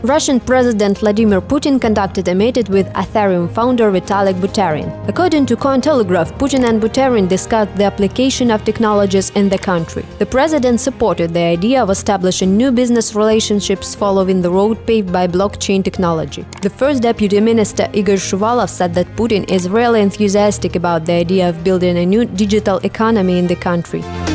Russian President Vladimir Putin conducted a meeting with Ethereum founder Vitalik Buterin. According to Cointelegraph, Putin and Buterin discussed the application of technologies in the country. The president supported the idea of establishing new business relationships following the road paved by blockchain technology. The first deputy minister, Igor Shuvalov, said that Putin is really enthusiastic about the idea of building a new digital economy in the country.